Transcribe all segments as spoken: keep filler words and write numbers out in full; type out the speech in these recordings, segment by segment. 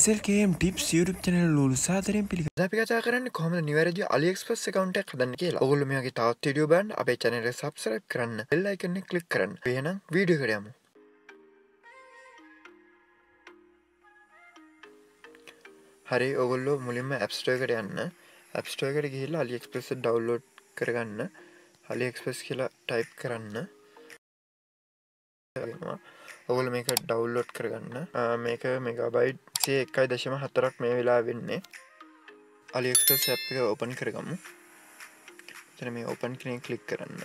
S L K M tips YouTube channel වල සාදරයෙන් පිළිගන්නවා. අද අපි කතා කරන්නේ කොහොමද නිවැරදි AliExpress account එකක් හදන්න කියලා. ඔයගොල්ලෝ මේ වගේ තවත් වීඩියෝ බලන්න අපේ channel එක subscribe කරන්න. bell icon එක click කරන්න. එහෙනම් වීඩියෝ එකට යමු. හරි ඔයගොල්ලෝ මුලින්ම App Store එකට යන්න. App Store එකට ගිහිල්ලා AliExpress එක download කරගන්න. AliExpress කියලා type කරන්න. ඔයගොල්ලෝ මේක download කරගන්න. මේක megabyte එකයි දශම හතරක් මේ වෙලාව වෙන්නේ. AliExpress app එක open කරගමු. එතන මේ open කියන එක click කරන්න.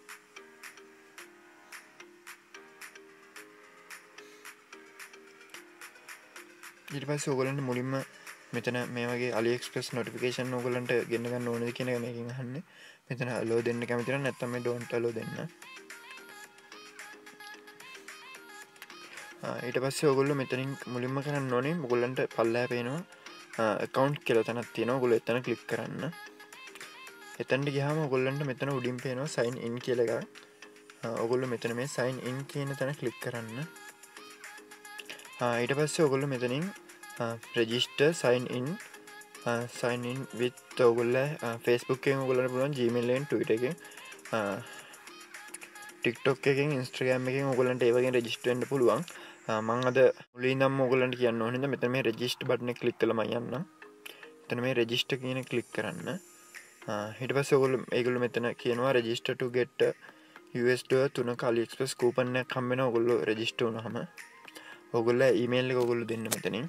ඊට පස්සේ ඔයගොල්ලන්ට මුලින්ම මෙතන මේ වගේ AliExpress notification ඔයගොල්ලන්ට ගෙන්න ගන්න ඕනද කියන එක මේකෙන් අහන්නේ. මෙතන allow දෙන්න කැමති නම් නැත්නම් මේ don't allow දෙන්න. ඊට පස්සේ ඔයගොල්ලෝ මෙතනින් මුලින්ම කරන්න ඕනේ ඔයගොල්ලන්ට පල්ලෙහා පේනවා account කියලා තැනක් තියෙනවා. ඔයගොල්ලෝ එතන click කරන්න. එතනට ගියාම ඔයගොල්ලන්ට මෙතන උඩින් පේනවා sign in කියලා එකක්. ඔයගොල්ලෝ මෙතන මේ sign in කියන තැන click කරන්න. ඊට පස්සේ ඔයගොල්ලෝ මෙතනින් register sign in sign in with ඔයගොල්ලෝ Facebook එකෙන් ඔයගොල්ලන්ට පුළුවන් Gmail එකෙන් Twitter එකෙන් TikTok එකෙන් Instagram එකෙන් ඔයගොල්ලන්ට ඒ වගේ register වෙන්න පුළුවන්. මම අද මුලින්ම ඔයගොල්ලන්ට කියන්න ඕනේ මෙතන මේ register button එක click කළා මම යන්නම්. එතන මේ register කියන එක click කරන්න. ඊට පස්සේ ඔයගොල්ලෝ ඒගොල්ලෝ මෙතන කියනවා register to get U S dollar තුනක AliExpress coupon එකක් හම්බ වෙනවා ඔයගොල්ලෝ register වුණාම. ඔයගොල්ලෝ email එක ඔයගොල්ලෝ දෙන්න මෙතනින්.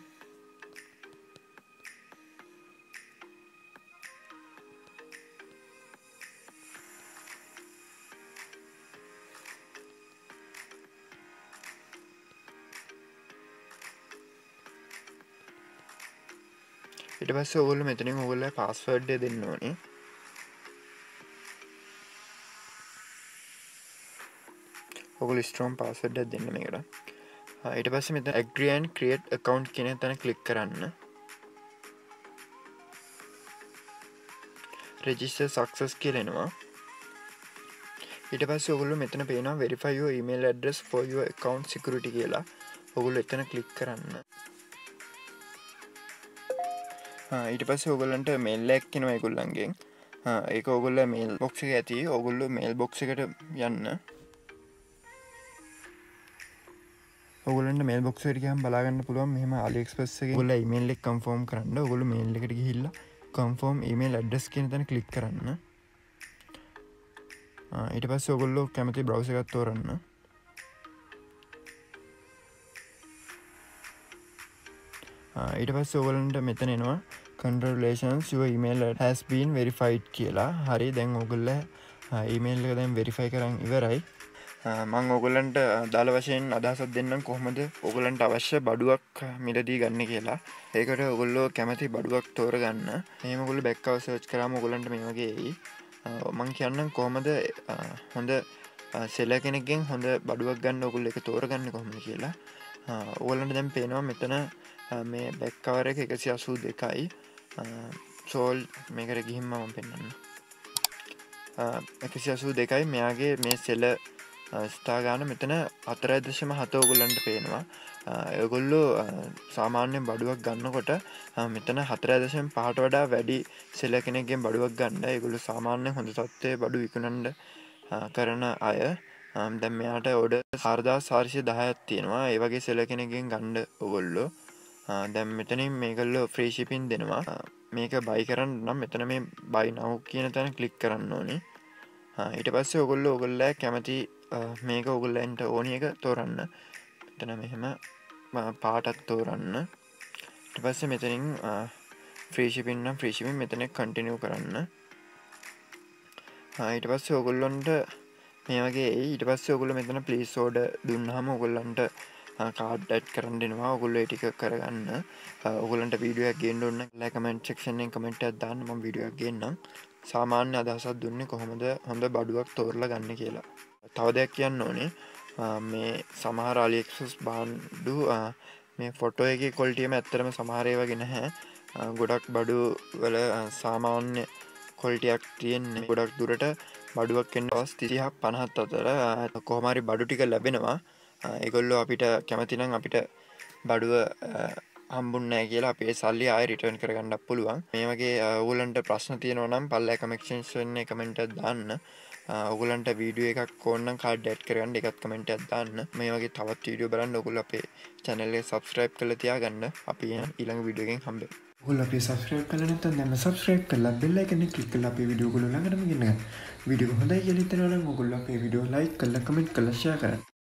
ඊට පස්සේ ඔයගොල්ලෝ මෙතනින් ඔයගොල්ලෝ password එක දෙන්න ඕනේ. ඔයගොල්ලෝ strong password එක දෙන්න මේකට. ඊට පස්සේ මෙතන agree and create account කියන තැන click කරන්න. register success කියලා එනවා. ඊට පස්සේ ඔයගොල්ලෝ මෙතන පේනවා verify your email address for your account security කියලා. ඔයගොල්ලෝ එතන click කරන්න. ඊට පස්සේ ඔයගොල්ලන්ට mail එකක් එනවා ඒගොල්ලන්ගෙන්. ඒක ඔයගොල්ලෝ mail box එකේ ඇති. ඔයගොල්ලෝ mail box එකට යන්න. ඔයගොල්ලන්ට mail box එකට ගියාම බලා ගන්න පුළුවන් මෙහෙම AliExpress එකේ ඔයගොල්ලෝ email එක confirm කරන්න. ඔයගොල්ලෝ mail එකට ගිහිල්ලා confirm email address කියන තැන click කරන්න. ඊට පස්සේ ඔයගොල්ලෝ කැමති browser එකක් තෝරන්න. ඊට පස්සේ ඔයගොල්ලන්ට මෙතන එනවා congratulations your email has been verified කියලා. හරි දැන් ඔයගොල්ලෝ email එක දැන් verify කරන් ඉවරයි. මම ඔයගොල්ලන්ට දාල වශයෙන් අදහසක් දෙන්නම් කොහොමද ඔයගොල්ලන්ට අවශ්‍ය බඩුවක් මිලදී ගන්න කියලා. ඒකට ඔයගොල්ලෝ කැමති බඩුවක් තෝරගන්න. එහෙම ඔයගොල්ලෝ back එක search කරාම ඔයගොල්ලන්ට මේ වගේ එයි. මම කියන්නම් කොහොමද හොඳ seller කෙනෙක්ගෙන් හොඳ බඩුවක් ගන්න ඔයගොල්ලෝ ඒක තෝරගන්නේ කොහොමද කියලා. ඔයගොල්ලන්ට දැන් පේනවා මෙතන මේ back cover එක එකසිය අසූ දෙකයි. sold මේකට ගිහින් මම පෙන්නන්න. එකසිය අසූ දෙකයි මෙයාගේ මේ seller ස්ථා ගාන මෙතන හතර දශම හත ඔයගොල්ලන්ට පේනවා. ඔයගොල්ලෝ සාමාන්‍යයෙන් බඩුවක් ගන්නකොට මෙතන හතර දශම පහට වඩා වැඩි seller කෙනෙක්ගෙන් බඩුවක් ගන්න. ඒගොල්ලෝ සාමාන්‍යයෙන් හොඳ තත්ත්වයේ බඩු විකුණන්න කරන අය. දැන් මෙයාට order හාරදාස් හාරසිය දහයක් තියෙනවා. ඒ වගේ seller කෙනෙක්ගෙන් ගන්න ඔයගොල්ලෝ දැන් මෙතනින් මේගොල්ලෝ free shipping දෙනවා. මේක buy කරන්න නම් මෙතන මේ buy now කියන තැන click කරන්න ඕනේ. ඊට පස්සේ ඔයගොල්ලෝ ඔයගොල්ලෝ කැමති මේක ඔයගොල්ලන්ට ඕනි එක තෝරන්න. මෙතන මෙහෙම පාටක් තෝරන්න. ඊට පස්සේ මෙතනින් free shipping නම් free shipping මෙතන continue කරන්න. ඊට පස්සේ ඔයගොල්ලන්ට මේ වගේ ඊට පස්සේ ඔයගොල්ලෝ මෙතන please order දුන්නාම ඔයගොල්ලන්ට කාඩ් ඇඩ් කරන්න දෙනවා. ඔයගොල්ලෝ ඒ ටික කරගන්න. ඔයගොල්ලන්ට වීඩියෝ එකක් ගේන්න ඕන නම් කමෙන්ට් සෙක්ෂන් එකෙන් කමෙන්ට් එකක් දාන්න. මම වීඩියෝ එකක් ගේන්නම්. සාමාන්‍ය අදහසක් දුන්නේ කොහොමද හොඳ බඩුවක් තෝරලා ගන්න කියලා. තව දෙයක් කියන්න ඕනේ මේ සමහර AliExpress බාණ්ඩු මේ ෆොටෝ එකේ ක්වොලිටි එක ඇත්තටම සමහර ඒවා වගේ නැහැ. ගොඩක් බඩු වල සාමාන්‍ය ක්වොලිටි එකක් තියෙන්නේ. ගොඩක් දුරට බඩුවක් එන්න අවස් තිහක් පනහක් අතර කොහොම හරි බඩු ටික ලැබෙනවා. ඒගොල්ලෝ අපිට කැමති නම් අපිට බඩුව හම්බුන්නේ නැහැ කියලා අපේ සල්ලි ආයෙ රිටර්න් කරගන්නත් පුළුවන්. මේ වගේ ඕගොල්ලන්ට ප්‍රශ්න තියෙනවා නම් පල්ලෙහා කමෙන්ට් සෙක්ෂන් එකේ කමෙන්ට් එකක් දාන්න. ඕගොල්ලන්ට වීඩියෝ එකක් ඕන නම් කාඩ් ඇඩ් කරගන්න ඒකත් කමෙන්ට් එකක් දාන්න. මේ වගේ තවත් වීඩියෝ බලන්න ඕගොල්ලෝ අපේ channel එක subscribe කරලා තියාගන්න. අපි ඊළඟ වීඩියෝ එකෙන් හම්බෙමු. ඔයගොල්ලෝ අපි subscribe කරලා නැත්නම් දැන් subscribe කරලා bell icon එක click කරලා අපේ වීඩියෝ ඔයගොල්ලෝ ළඟටම ගෙන්න ගන්න. වීඩියෝ එක හොඳයි කියලා හිතනවා නම් ඔයගොල්ලෝ අපේ වීඩියෝ like කරලා comment කරලා share කරන්න.